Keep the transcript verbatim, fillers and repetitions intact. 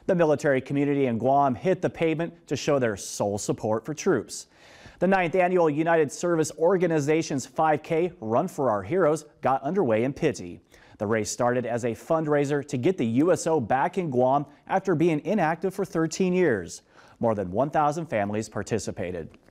The military community in Guam hit the pavement to show their sole support for troops. The ninth annual United Service Organization's five K Run for Our Heroes got underway in Pitti. The race started as a fundraiser to get the U S O back in Guam after being inactive for thirteen years. More than one thousand families participated.